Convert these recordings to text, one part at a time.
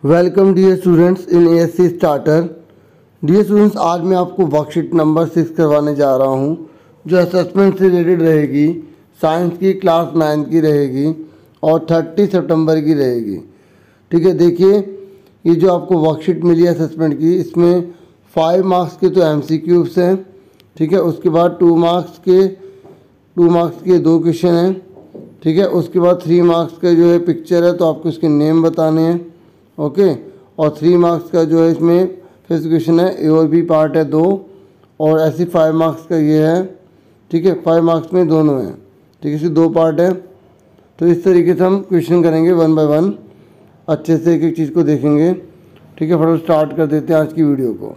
Welcome dear students in ASC starter. Dear students, आज मैं आपको वर्कशीट नंबर 6 करवाने जा रहा हूं, जो असेसमेंट से रिलेटेड रहेगी। साइंस की क्लास 9 की रहेगी और 30 सितंबर की रहेगी। ठीक है, देखिए ये जो आपको वर्कशीट मिली है असेसमेंट की, इसमें 5 मार्क्स के तो एमसीक्यूज हैं। ठीक है, उसके बाद 2 मार्क्स के 2 क्वेश्चन हैं। ठीक है, उसके बाद 3 मार्क्स का जो है पिक्चर है, तो आपको इसके नेम बताने हैं। ओके, और 3 मार्क्स का जो है इसमें फर्स्ट क्वेश्चन है, ए और बी पार्ट है 2, और ऐसे 5 मार्क्स का ये है। ठीक है, 5 मार्क्स में दोनों हैं। ठीक है, इसके 2 पार्ट है। तो इस तरीके से हम क्वेश्चन करेंगे 1 बाय 1, अच्छे से एक एक चीज़ को देखेंगे। ठीक है, फटाफट स्टार्ट कर देते हैं आज की वीडियो को।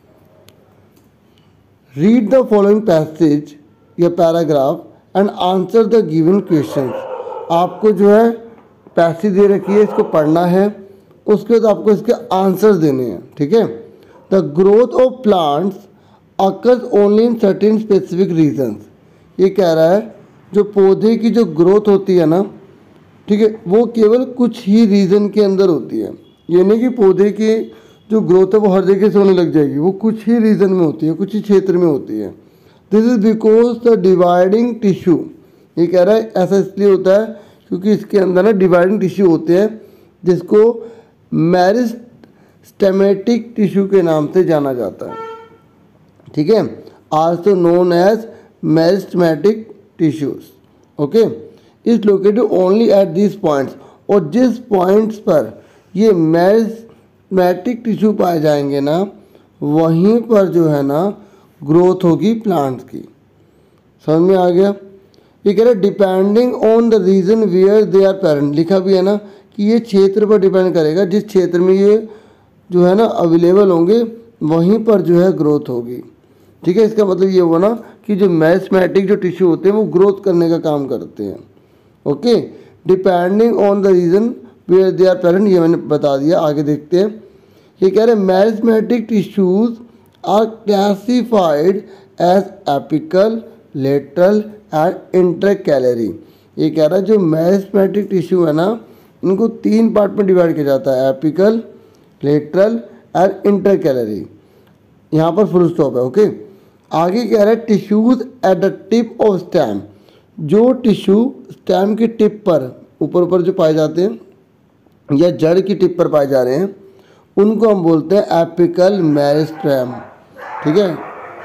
रीड द फॉलोइंग पैसेज या paragraph and answer the given question. आपको जो है पैसेज दे रखी है, इसको पढ़ना है, उसके बाद आपको इसके आंसर्स देने हैं। ठीक है, the growth of plants occurs only in certain specific regions. ये कह रहा है जो पौधे की जो ग्रोथ होती है ना, ठीक है, वो केवल कुछ ही रीज़न के अंदर होती है। ये नहीं कि पौधे की जो ग्रोथ है वो हर जगह से होने लग जाएगी, वो कुछ ही रीजन में होती है, कुछ ही क्षेत्र में होती है। This is because the dividing tissue. ये कह रहा है ऐसा इसलिए होता है क्योंकि इसके अंदर ना डिवाइडिंग टिश्यू होते हैं, जिसको मेरिस्टेमेटिक टिश्यू के नाम से जाना जाता है। ठीक है, also known as meristematic tissues. Okay, is located only at this points. और जिस पॉइंट्स पर ये मेरिस्टेमेटिक टिश्यू पाए जाएंगे ना, वहीं पर जो है ना ग्रोथ होगी प्लांट्स की। समझ में आ गया? ये कह रहे depending on the region where they are present. लिखा भी है ना कि ये क्षेत्र पर डिपेंड करेगा, जिस क्षेत्र में ये जो है ना अवेलेबल होंगे वहीं पर जो है ग्रोथ होगी। ठीक है, इसका मतलब ये हुआ ना कि जो मेरिस्टेमेटिक जो टिश्यू होते हैं वो ग्रोथ करने का काम करते हैं। Okay, depending on the region where they are present, ये मैंने बता दिया। आगे देखते हैं। ये कह रहे हैं meristematic tissues are classified as apical, lateral and intercalary. ये कह रहा है जो मेरिस्टेमेटिक टिश्यू है ना, इनको 3 पार्ट में डिवाइड किया जाता है, एपिकल, लेटरल एंड इंटरकैलरी। यहाँ पर फुल स्टॉप है। ओके, आगे कह रहा है tissues at the tip of stem. जो टिश्यू स्टेम की टिप पर ऊपर जो पाए जाते हैं या जड़ की टिप पर पाए जा रहे हैं, उनको हम बोलते हैं एपिकल मेरिस्टेम। ठीक है,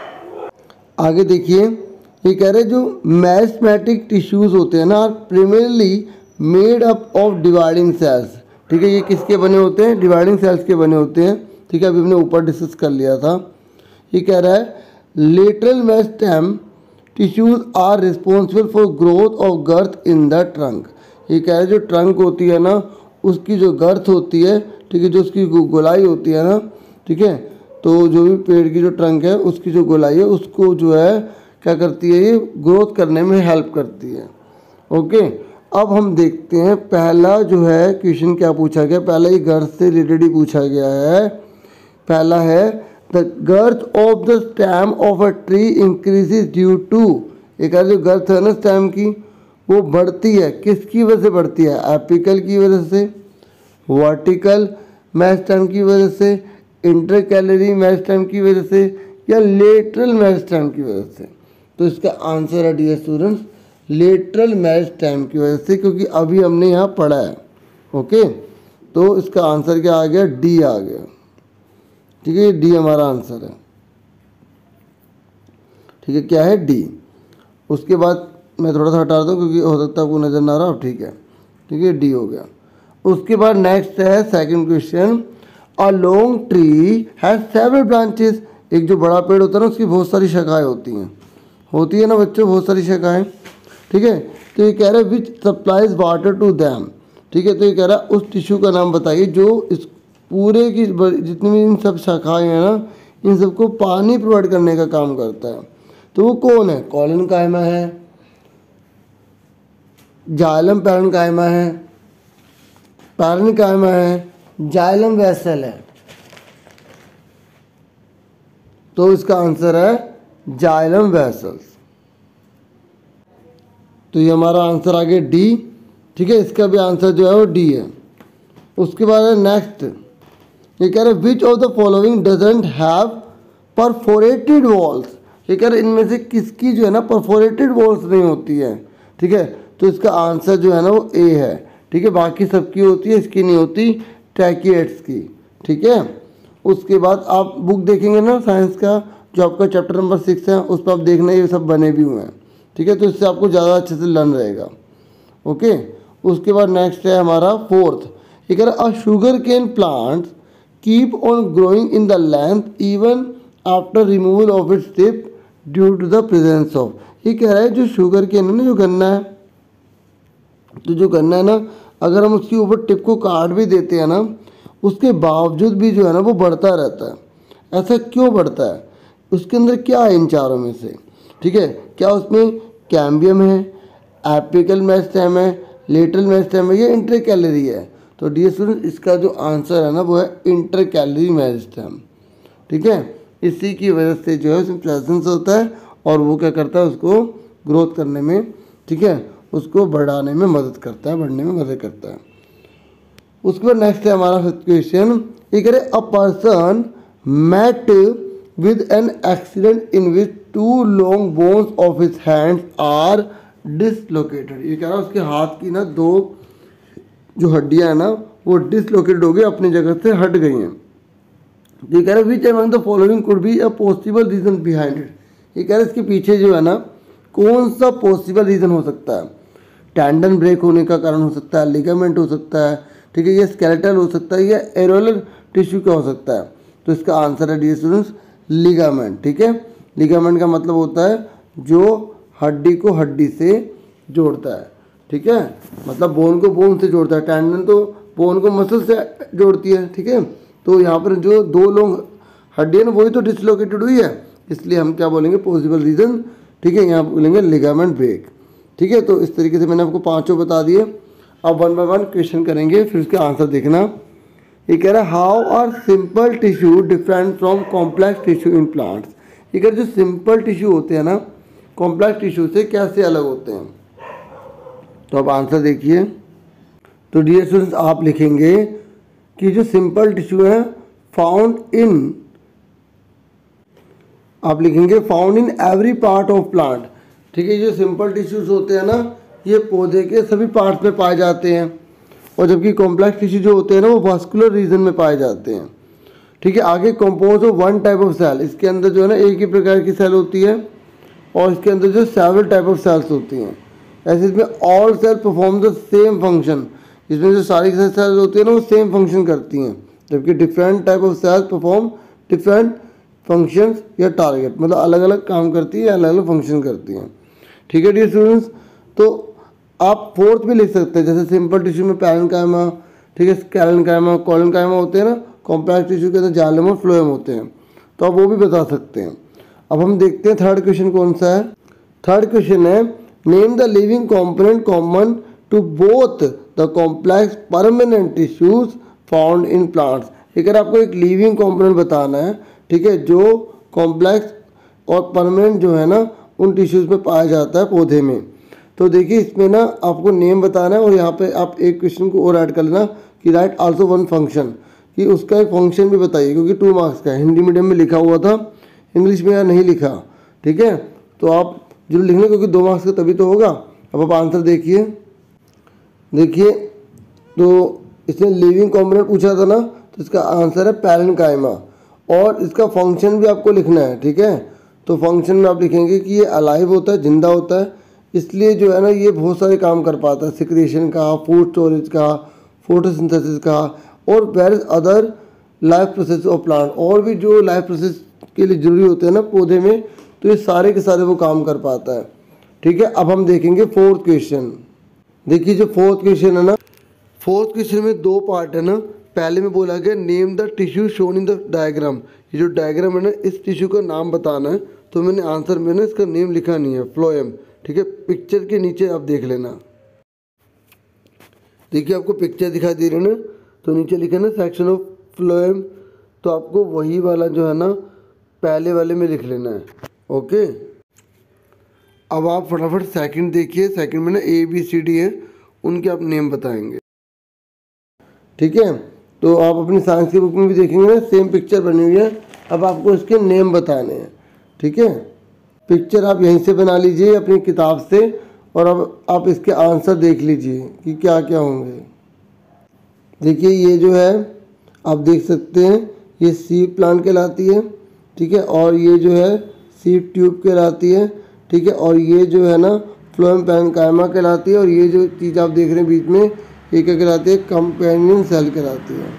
आगे देखिए। ये कह रहे हैं जो मेरिस्टेमेटिक टिश्यूज होते हैं ना, primarily made up of dividing cells. ठीक है, ये किसके बने होते हैं? डिवाइडिंग सेल्स के बने होते हैं। ठीक है, अभी हमने ऊपर डिस्कस कर लिया था। ये कह रहा है lateral meristem tissues are responsible for growth of girth in the trunk. ये कह रहा है जो ट्रंक होती है ना, उसकी जो गर्थ होती है, ठीक है, जो उसकी गोलाई होती है ना, ठीक है, तो जो भी पेड़ की जो ट्रंक है उसकी जो गोलाई है, उसको जो है क्या करती है, ये ग्रोथ करने में हेल्प करती है। ओके, अब हम देखते हैं पहला जो है क्वेश्चन क्या पूछा गया। पहला ये गर्थ से रिलेटेड ही पूछा गया है। पहला है the girth of the stem of a tree increases due to. एक जो गर्थ है ना स्टेम की, वो बढ़ती है, किसकी वजह से बढ़ती है? एपिकल की वजह से, वर्टिकल मेरिस्टेम की वजह से, इंटरकैलरी मेरिस्टेम की वजह से, या लेटरल मेरिस्टेम की वजह से। तो इसका आंसर है डियर स्टूडेंट्स लेटरल मेरिस्टेम की वजह से, क्योंकि अभी हमने यहाँ पढ़ा है। ओके, तो इसका आंसर क्या आ गया? डी आ गया। ठीक है, डी हमारा आंसर है। ठीक है, क्या है? डी। उसके बाद मैं थोड़ा सा हटा दूँ क्योंकि हो सकता है आपको नज़र ना आ रहा। ठीक है, ठीक है, डी हो गया। उसके बाद नेक्स्ट है second question. A long tree has several branches. एक जो बड़ा पेड़ होता है ना, उसकी बहुत सारी शाखाएं होती है ना बच्चों, बहुत सारी शाखाएं। ठीक है, तो ये कह रहा है which supplies water to them. ठीक है, तो ये कह रहा है उस टिश्यू का नाम बताइए जो इस पूरे की जितनी भी इन सब शाखाएं हैं ना, इन सबको पानी प्रोवाइड करने का काम करता है। तो वो कौन है? कॉलेनकाइमा है, जाइलम पैरेन्काइमा है, पैरेन्काइमा है, जाइलम वेसल है। तो इसका आंसर है जाइलम वेसल्स। तो ये हमारा आंसर आ गया डी। ठीक है, इसका भी आंसर जो है वो डी है। उसके बाद है नेक्स्ट ये कह रहे which of the following doesn't have perforated walls. ये कह रहे इनमें से किसकी जो है ना परफोरेटेड वॉल्स नहीं होती है, ठीक है। तो इसका आंसर जो है ना वो ए है, ठीक है। बाकी सबकी होती है, इसकी नहीं होती, ट्रैकिएट्स की, ठीक है। उसके बाद आप बुक देखेंगे ना साइंस का, जो आपका चैप्टर नंबर 6 है, उस पर आप देखना ये सब बने भी हुए हैं, ठीक है। तो इससे आपको ज़्यादा अच्छे से लर्न रहेगा, ओके। उसके बाद नेक्स्ट है हमारा फोर्थ, ये कह रहा a sugar cane plant keep on growing in the length even after removal of its tip due to the presence of. ये कह रहा है जो शुगर केन है ना, जो गन्ना है, तो जो गन्ना है ना, अगर हम उसके ऊपर टिप को काट भी देते हैं ना, उसके बावजूद भी जो है ना वो बढ़ता रहता है। ऐसा क्यों बढ़ता है? उसके अंदर क्या है इन चारों में से, ठीक है। क्या उसमें कैम्बियम है, एपिकल मेरिस्टेम है, लेटरल मेरिस्टेम है, ये इंटरकैलरी है? तो डियर स्टूडेंट इसका जो आंसर है ना वो है इंटरकैलरी मेरिस्टेम, ठीक है। इसी की वजह से जो है उसमें प्रेजेंस होता है और वो क्या करता है, उसको ग्रोथ करने में, ठीक है, उसको बढ़ाने में मदद करता है, बढ़ने में मदद करता है। उसके बाद नेक्स्ट है हमारा फिफ्थ क्वेश्चन, ये कह रहे a person met with an accident in which 2 long bones of his hands are dislocated. ये कह रहा है उसके हाथ की ना 2 जो हड्डियां है ना वो डिसलोकेटेड हो गई, अपनी जगह से हट गई हैं। ये कह रहा है which among the following could be a possible reason behind it. ये कह रहा है इसके पीछे जो है ना कौन सा पॉसिबल रीजन हो सकता है? टेंडन ब्रेक होने का कारण हो सकता है, लिगामेंट हो सकता है, ठीक है, ये स्केलेटल हो सकता है, या एरोलर टिश्यू का हो सकता है? तो इसका आंसर है डियर स्टूडेंट्स लिगामेंट, ठीक है। लिगामेंट का मतलब होता है जो हड्डी को हड्डी से जोड़ता है, ठीक है, मतलब बोन को बोन से जोड़ता है। टेंडन तो बोन को मसल से जोड़ती है, ठीक है। तो यहाँ पर जो 2 लॉन्ग हड्डी है ना वही तो डिसलोकेटेड हुई है, इसलिए हम क्या बोलेंगे पॉसिबल रीजन, ठीक है, यहाँ बोलेंगे लिगामेंट ब्रेक, ठीक है। तो इस तरीके से मैंने आपको 5 बता दिए। अब 1 बाय 1 क्वेश्चन करेंगे, फिर उसका आंसर देखना। ये कह रहा है how are simple tissue different from complex tissue in plants. ये कह रहा है जो सिंपल टिश्यू होते हैं ना कॉम्प्लेक्स टिश्यू से कैसे अलग होते हैं? तो अब आंसर देखिए। तो डियर स्टूडेंट्स आप लिखेंगे कि जो सिंपल टिश्यू है फाउंड इन, आप लिखेंगे found in every part of plant, ठीक है। जो सिंपल टिश्यूज होते हैं ना ये पौधे के सभी पार्ट्स में पाए जाते हैं, और जबकि कॉम्प्लेक्स टिश्यू जो होते हैं ना वो वास्कुलर रीजन में पाए जाते हैं, ठीक है। आगे composed of 1 type of cell, इसके अंदर जो है ना एक ही प्रकार की सेल होती है, और इसके अंदर जो सेवरल टाइप ऑफ सेल्स होती हैं। ऐसे इसमें all cell perform the same function, इसमें जो सारी सेल्स होती है ना वो सेम फंक्शन करती हैं, जबकि different type of cells perform different functions या टारगेट, मतलब अलग अलग काम करती है, अलग अलग फंक्शन करती हैं, ठीक है डियर स्टूडेंट्स। तो आप फोर्थ भी लिख सकते हैं, जैसे सिंपल टिश्यू में पैरेन्काइमा, ठीक है, स्केलेन्काइमा, कोलेन्काइमा होते हैं ना, कॉम्पैक्ट टिश्यू के अंदर जाइलम और फ्लोएम होते हैं, तो आप वो भी बता सकते हैं। अब हम देखते हैं थर्ड क्वेश्चन कौन सा है। थर्ड क्वेश्चन है name the living component common to both the complex permanent tissues found in plants. अगर आपको एक लिविंग कॉम्पोनेंट बताना है, ठीक है, जो कॉम्प्लेक्स और परमानेंट जो है ना उन टिश्यूज में पाया जाता है पौधे में। तो देखिए इसमें ना आपको नेम बताना है, और यहाँ पे आप एक क्वेश्चन को और ऐड कर लेना कि राइट आल्सो 1 फंक्शन, कि उसका एक फंक्शन भी बताइए, क्योंकि 2 मार्क्स का है। हिंदी मीडियम में लिखा हुआ था, इंग्लिश में यहाँ नहीं लिखा, ठीक है। तो आप जरूर लिखना, क्योंकि 2 मार्क्स का तभी तो होगा। अब आप आंसर देखिए। देखिए तो इसने लिविंग कॉम्पोनेंट पूछा था ना, तो इसका आंसर है पैरेन्काइमा, और इसका फंक्शन भी आपको लिखना है, ठीक है। तो फंक्शन में आप लिखेंगे कि ये अलाइव होता है, जिंदा होता है, इसलिए जो है ना ये बहुत सारे काम कर पाता है, सिक्रेशन का, फूड स्टोरेज का, फोटोसिंथेसिस का, और various other life process of plant, और भी जो लाइफ प्रोसेस के लिए जरूरी होते हैं ना पौधे में, तो ये सारे के सारे वो काम कर पाता है, ठीक है। अब हम देखेंगे फोर्थ क्वेश्चन। देखिए जो फोर्थ क्वेश्चन है ना, फोर्थ क्वेश्चन में 2 पार्ट है ना। पहले में बोला गया name the tissue shown in the diagram, ये जो डायग्राम है ना इस टिश्यू का नाम बताना है। तो मैंने आंसर में ना इसका नेम लिखा नहीं है, फ्लोएम, ठीक है। पिक्चर के नीचे आप देख लेना, देखिए आपको पिक्चर दिखाई दे रही है ना, तो नीचे लिखा है ना सेक्शन ऑफ फ्लोएम, तो आपको वही वाला जो है ना पहले वाले में लिख लेना है, ओके। अब आप फटाफट सेकंड देखिए, सेकंड में ना ABCD है, उनके आप नेम बताएंगे, ठीक है। तो आप अपनी साइंस की बुक में भी देखेंगे ना, सेम पिक्चर बनी हुई है। अब आपको इसके नेम बताने हैं, ठीक है। पिक्चर आप यहीं से बना लीजिए अपनी किताब से, और अब आप इसके आंसर देख लीजिए कि क्या क्या होंगे। देखिए ये जो है आप देख सकते हैं, ये सीड प्लांट कहलाती है, ठीक है, और ये जो है सीड ट्यूब कहलाती है, ठीक है, और ये जो है ना फ्लोएम पैरेन्काइमा कहलाती है, और ये जो चीज़ आप देख रहे हैं बीच में ये क्या कहलाती है, कंपेनियन सेल कहलाती है,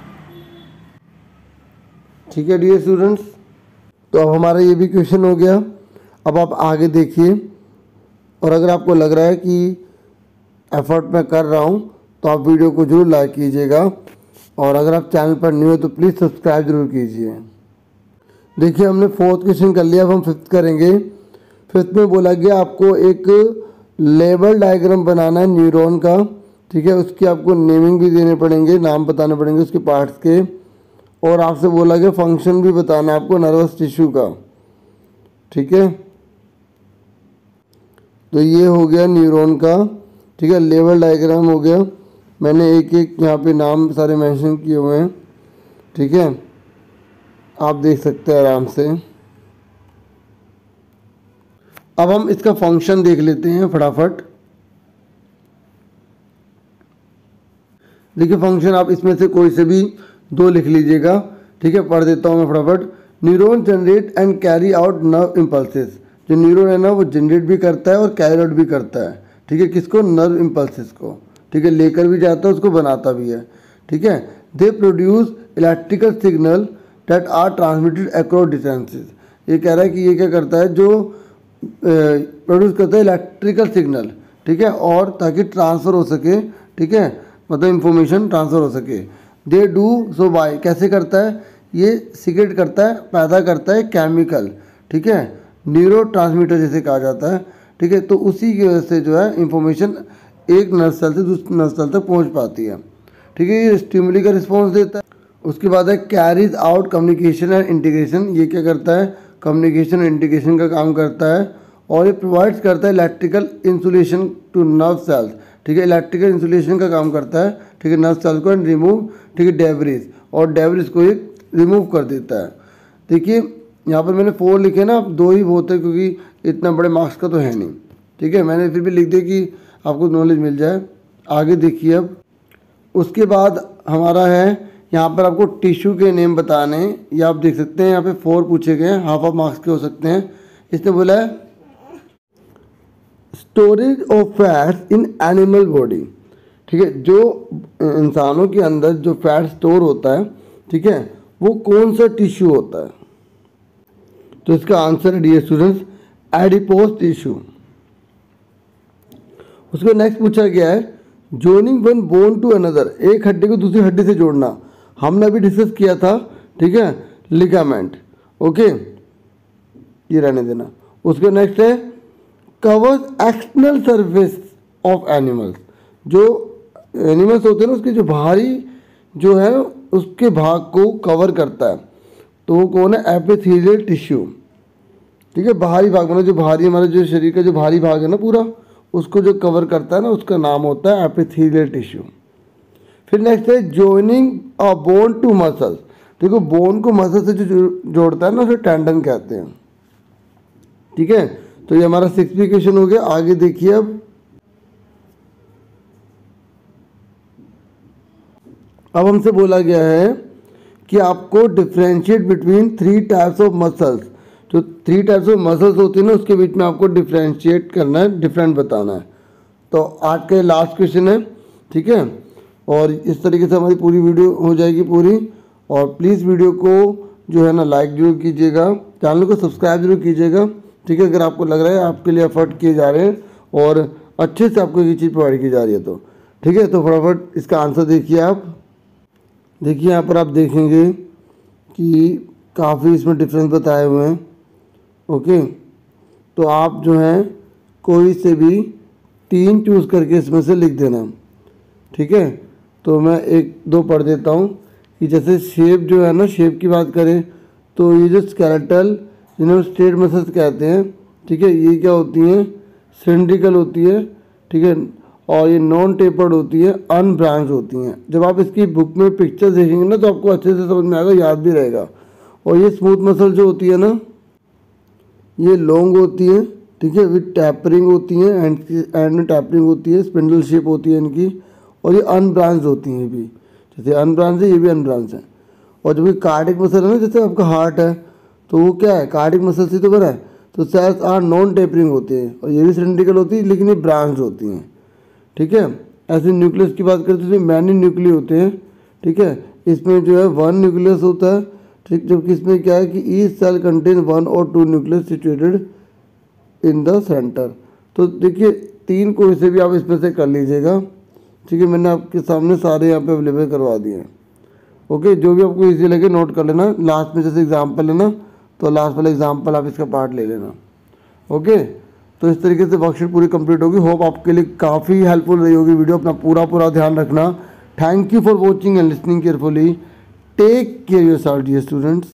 ठीक है डियर स्टूडेंट्स। तो अब हमारा ये भी क्वेश्चन हो गया। अब आप आगे देखिए, और अगर आपको लग रहा है कि एफर्ट मैं कर रहा हूँ तो आप वीडियो को जरूर लाइक कीजिएगा, और अगर आप चैनल पर न्यू हो तो प्लीज़ सब्सक्राइब जरूर कीजिए। देखिए हमने 4th क्वेश्चन कर लिया, अब हम 5th करेंगे। 5th में बोला गया आपको एक लेबल डायग्राम बनाना है न्यूरॉन का, ठीक है, उसकी आपको नेमिंग भी देने पड़ेंगे, नाम बताने पड़ेंगे उसके पार्ट्स के, और आपसे बोला गया फंक्शन भी बताना है आपको नर्वस टिश्यू का, ठीक है। तो ये हो गया न्यूरॉन का, ठीक है, लेवल डायग्राम हो गया। मैंने एक एक यहाँ पे नाम सारे मेंशन किए हुए हैं, ठीक है, आप देख सकते हैं आराम से। अब हम इसका फंक्शन देख लेते हैं फटाफट। देखिए फंक्शन आप इसमें से कोई से भी 2 लिख लीजिएगा, ठीक है, पढ़ देता हूँ मैं फटाफट। Neuron generate and carry out nerve impulses. जो न्यूरॉन है ना वो जनरेट भी करता है और कैरी आउट भी करता है, ठीक है, किसको, नर्व इम्पल्सेस को, ठीक है, लेकर भी जाता है उसको बनाता भी है, ठीक है। They produce electrical signal that are transmitted across distances. ये कह रहा है कि ये क्या करता है, जो प्रोड्यूस करता है इलेक्ट्रिकल सिग्नल, ठीक है, और ताकि ट्रांसफ़र हो सके, ठीक है, मतलब इंफॉर्मेशन ट्रांसफ़र हो सके। दे डू सो बाय, कैसे करता है, ये सीक्रेट करता है, पैदा करता है केमिकल, ठीक है, न्यूरो ट्रांसमीटर जैसे कहा जाता है, ठीक है। तो उसी की वजह से जो है इंफॉर्मेशन एक नर्व सेल से दूसरे नर्व सेल तक पहुंच पाती है, ठीक है। ये स्टिमुली का रिस्पॉन्स देता है। उसके बाद है carries out communication and integration. ये क्या करता है, कम्युनिकेशन और इंटीग्रेशन का काम करता है, और ये प्रोवाइड्स करता है electrical insulation to nerve cells, ठीक है, इलेक्ट्रिकल इंसुलेशन का काम करता है, ठीक है, नर्व सेल को, एंड रिमूव, ठीक है, डेब्रिज, और डेब्रिज को ये रिमूव कर देता है। देखिए यहाँ पर मैंने 4 लिखे ना, अब 2 ही बहुत है क्योंकि इतना बड़े मार्क्स का तो है नहीं, ठीक है, मैंने फिर भी लिख दिया कि आपको नॉलेज मिल जाए। आगे देखिए अब उसके बाद हमारा है यहाँ पर आपको टिश्यू के नेम बताने हैं। ये आप देख सकते हैं यहाँ पे 4 पूछे गए हैं, हाफ मार्क्स के हो सकते हैं। इसने बोला है storage of fats in animal body, ठीक है, जो इंसानों के अंदर जो फैट स्टोर होता है, ठीक है, वो कौन सा टिश्यू होता है। तो इसका आंसर है डियर स्टूडेंट्स एडिपोज टिश्यू। उसको नेक्स्ट पूछा गया है joining one bone to another, एक हड्डी को दूसरी हड्डी से जोड़ना, हमने अभी डिस्कस किया था, ठीक है, लिगामेंट, ओके, ये रहने देना। उसके नेक्स्ट है covers external surface of animals, जो एनिमल्स होते हैं ना उसके जो बाहरी जो है उसके भाग को कवर करता है, तो वो कौन है, एपिथेलियल टिश्यू, ठीक है, बाहरी भाग मतलब जो बाहरी हमारे जो शरीर का जो बाहरी भाग है ना पूरा, उसको जो कवर करता है ना उसका नाम होता है एपिथेलियल टिश्यू। फिर नेक्स्ट है joining a bone to muscles, देखो बोन को मसल से जो जोड़ता है ना उसे टेंडन कहते हैं, ठीक है। तो ये हमारा 6th क्वेश्चन हो गया। आगे देखिए अब हमसे बोला गया है कि आपको differentiate between 3 types of muscles, जो 3 टाइप्स ऑफ मसल्स होती है ना उसके बीच में आपको डिफ्रेंशिएट करना है, डिफरेंट बताना है। तो आज का लास्ट क्वेश्चन है, ठीक है, और इस तरीके से हमारी पूरी वीडियो हो जाएगी पूरी। और प्लीज़ वीडियो को जो है ना लाइक जरूर कीजिएगा, चैनल को सब्सक्राइब जरूर कीजिएगा, ठीक है, अगर आपको लग रहा है आपके लिए एफर्ट किए जा रहे हैं और अच्छे से आपको ये चीज़ प्रोवाइड की जा रही है तो, ठीक है। तो फटाफट इसका आंसर देखिए आप, देखिए यहाँ पर आप देखेंगे कि काफ़ी इसमें डिफरेंस बताए हुए हैं, ओके। तो आप जो हैं कोई से भी 3 चूज़ करके इसमें से लिख देना, ठीक है। तो मैं 1-2 पढ़ देता हूँ कि जैसे शेप जो है ना, शेप की बात करें तो ये जो स्केलेटल जिन्हें स्ट्रेट मसल्स कहते हैं, ठीक है, ये क्या होती हैं, सिलिंड्रिकल होती है, ठीक है, और ये नॉन टेपर्ड होती है, अनब्रांच होती हैं। जब आप इसकी बुक में पिक्चर देखेंगे ना तो आपको अच्छे से समझ में आएगा, याद भी रहेगा। और ये स्मूथ मसल जो होती है ना, ये लॉन्ग होती है, ठीक है, विद टैपरिंग होती है, एंड में टैपरिंग होती है, स्पिंडल शेप होती है इनकी। और ये अनब्रांच होती हैं भी, जैसे अनब्रांच है, ये भी अनब्रांच है। और जब ये कार्डिक मसल है ना, जैसे आपका हार्ट है तो वो क्या है, कार्डिक मसल से तो बना है, तो सेल्स आर नॉन टेपरिंग होते हैं। और ये भी सिलेंड्रिकल होती है, लेकिन ये ब्रांच होती हैं, ठीक है। ऐसे न्यूक्लियस की बात करते हैं तो इसमें मैनी न्यूक्लिय होते हैं, ठीक है। इसमें जो है 1 न्यूक्लियस होता है, ठीक, जबकि इसमें क्या है कि ईच सेल कंटेन 1 और 2 nucleus situated in the centre. तो देखिए 3 को से भी आप इसमें से कर लीजिएगा, ठीक है। मैंने आपके सामने सारे यहाँ पे अवेलेबल करवा दिए हैं, ओके। जो भी आपको इजी लगे नोट कर लेना, लास्ट में जैसे एग्जाम्पल है ना, तो लास्ट वाला एग्जाम्पल आप इसका पार्ट ले लेना, ओके। तो इस तरीके से वर्कशीट पूरी कंप्लीट होगी। होप आपके लिए काफ़ी हेल्पफुल रही होगी वीडियो। अपना पूरा ध्यान रखना। Thank you for watching and listening carefully. Take care yourself dear students.